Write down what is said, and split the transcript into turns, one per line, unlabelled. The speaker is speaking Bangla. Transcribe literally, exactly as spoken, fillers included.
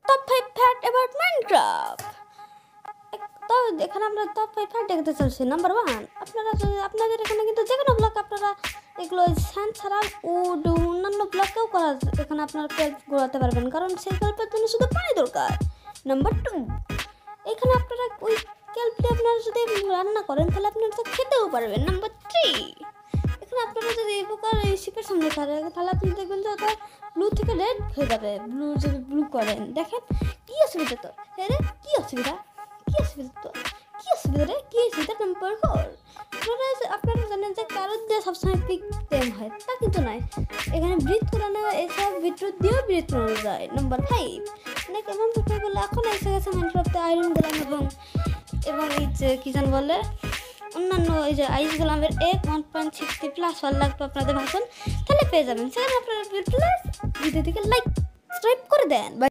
Top five fact about Minecraft. তো এখানে আমরা টপ ফাইভ ফ্যাক্ট দেখতে চলছি। নাম্বার ওয়ান, আপনারা আপনাদের এখানে কিন্তু যে কোনো ব্লক আপনারা এগুলো স্যান্ড ছাড়া ও অন্যান্য ব্লকেও করা এখানে আপনারা কেল্প গোড়াতে পারবেন, কারণ সেই কেল্পের জন্য শুধু পানি দরকার। নাম্বার টু, এখানে আপনারা ওই কেল্প দিয়ে আপনারা যদি রান্না করেন তাহলে আপনারা তো খেতেও পারবেন। নাম্বার থ্রি, এখানে আপনারা যদি এই প্রকার এই শিপের সামনে থাকে তাহলে আপনি দেখবেন যে ওটা ব্লু থেকে রেড হয়ে যাবে। ব্লু যদি ব্লু করেন, দেখেন কী অসুবিধা তোর? হ্যাঁ রে, কী অসুবিধা কী অসুবিধা তোর কী অসুবিধা রে কী অসুবিধা? নাম্বার ফোর, আপনারা আপনারা জানেন যে কারোর দিয়ে সবসময় পিক টেম হয়, তা কিন্তু নয়। এখানে ব্রিথ করানো এসব বিটরুট দিয়েও ব্রিথ করানো যায়। নাম্বার ফাইভ, অনেক এমন ব্যাপার বলে এখন এসে গেছে মাইনক্রাফটে আয়রন গোলাম এবং এবং এই যে কী যেন বলে অন্যান্য এই যে আইস গোলামের এক one point sixty plus one লাগবে আপনাদের ভাষণ, তাহলে পেয়ে যাবেন। সেখানে আপনারা ভিডিওটিকে লাইক সাবস্ক্রাইব করে দেন।